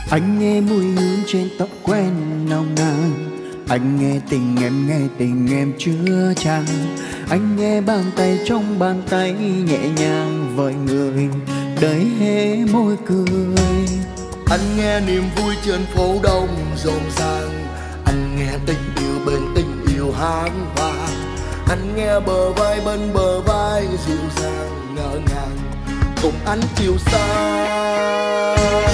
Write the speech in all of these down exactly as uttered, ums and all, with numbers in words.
Anh nghe mùi hương trên tóc quen nồng nàn, anh nghe tình em, nghe tình em chưa chan. Anh nghe bàn tay trong bàn tay nhẹ nhàng với người đời hé môi cười. Anh nghe niềm vui trên phố đông rộn ràng, anh nghe tình yêu bên tình yêu hát vang. Anh nghe bờ vai bên bờ vai dịu dàng ngỡ ngàng cùng ánh chiều xa.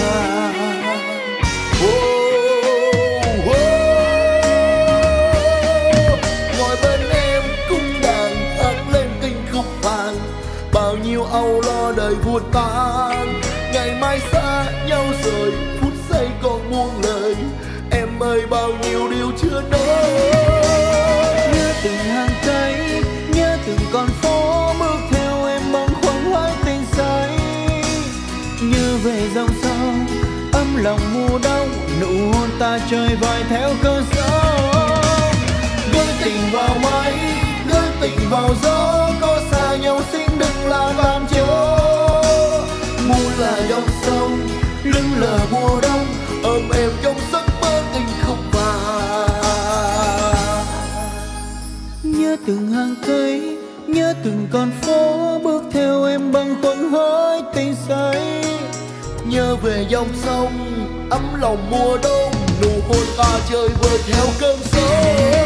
Bao nhiêu âu lo đời vụt tan, ngày mai xa nhau rồi, phút giây còn muôn lời. Em ơi bao nhiêu điều chưa nói. Nhớ từng hàng cây, nhớ từng con phố, bước theo em bâng khuâng hỏi tình say. Như về dòng sông, ấm lòng mùa đông, nụ hôn ta chơi vơi theo cơn gió. Gửi tình vào mây, gửi tình vào gió, có xa nhau xin đừng là làm chớ. Muôn là dòng sông, lưng là mùa đông, ôm em trong giấc mơ tình khúc vàng. Nhớ từng hàng cây, nhớ từng con phố, bước theo em bâng khuâng hỡi tình say. Nhớ về dòng sông, ấm lòng mùa đông, nụ hôn ta chơi vơi theo cơn gió.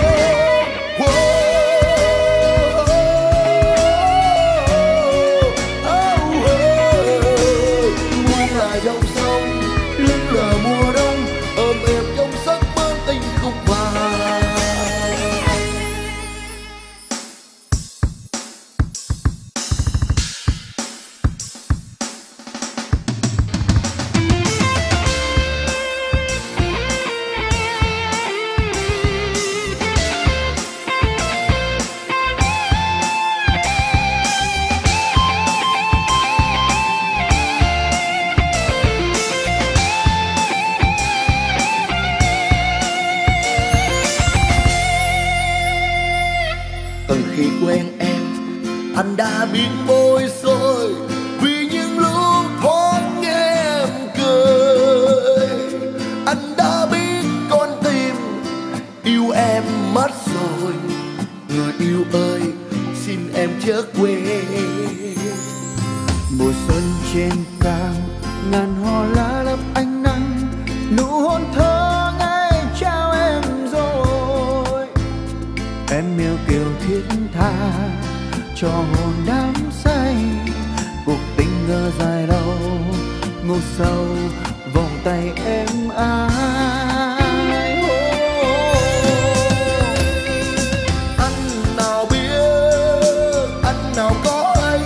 Dòng sông, lưng là mùa đông, ôm em trong giấc mơ tình khúc vàng. Khi quen em, anh đã biết bối rối vì những lúc thoáng nghe em cười. Anh đã biết con tim yêu em mất rồi. Người yêu ơi, xin em chớ quên. Mùa xuân trên cao, ngàn hoa lá lấp ánh nắng, nụ hôn thơ ngây trao em rồi. Em yêu kiều thiết tha cho hồn đắm say, cuộc tình ngỡ dài lâu ngủ sâu vòng tay em ai. Anh nào biết, anh nào có hay,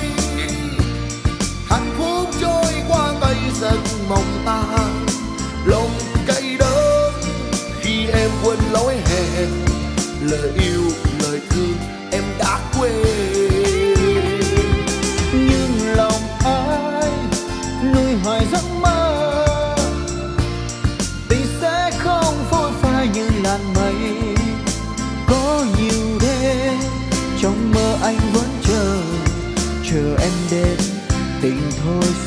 hạnh phúc trôi qua cây giấc mộng tan. Lòng cay đớn khi em quên lối hẹn, lời yêu lời thương em đã quên. Nhưng lòng ai nuôi hoài giấc mơ, tình sẽ không phôi phai như làn mây. Có nhiều đêm trong mơ anh vẫn chờ, chờ em đến tình thôi